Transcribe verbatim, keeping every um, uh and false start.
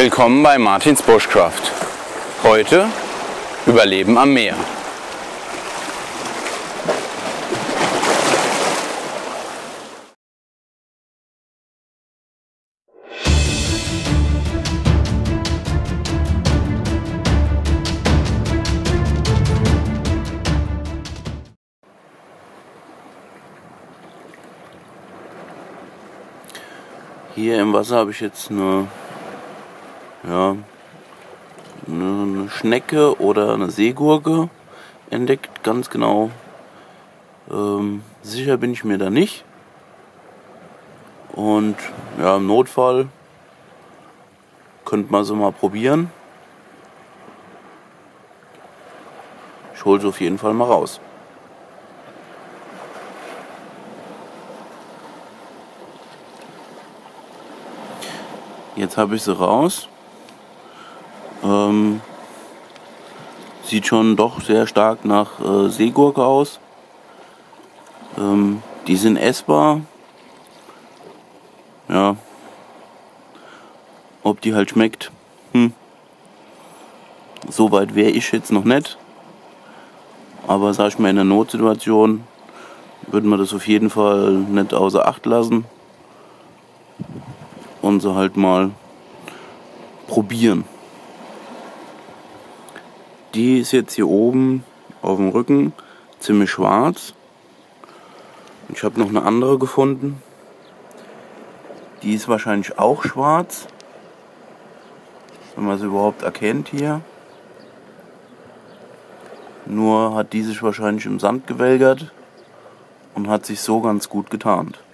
Willkommen bei Martins Bushcraft. Heute Überleben am Meer. Hier im Wasser habe ich jetzt eine, ja, eine Schnecke oder eine Seegurke entdeckt, ganz genau. Ähm, sicher bin ich mir da nicht. Und ja, im Notfall könnte man sie mal probieren. Ich hole sie auf jeden Fall mal raus. Jetzt habe ich sie raus. Ähm, sieht schon doch sehr stark nach äh, Seegurke aus. Ähm, die sind essbar. Ja. Ob die halt schmeckt, hm. So weit wäre ich jetzt noch nicht. Aber sag ich mal, in einer Notsituation würde man das auf jeden Fall nicht außer Acht lassen. Und sie halt mal probieren. Die ist jetzt hier oben auf dem Rücken ziemlich schwarz. Ich habe noch eine andere gefunden. Die ist wahrscheinlich auch schwarz. Wenn man sie überhaupt erkennt hier. Nur hat die sich wahrscheinlich im Sand gewälgert und hat sich so ganz gut getarnt.